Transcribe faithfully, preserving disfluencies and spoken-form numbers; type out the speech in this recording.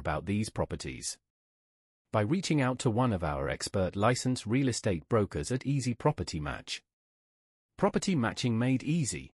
about these properties. By reaching out to one of our expert licensed real estate brokers at Easy Property Match. Property matching made easy.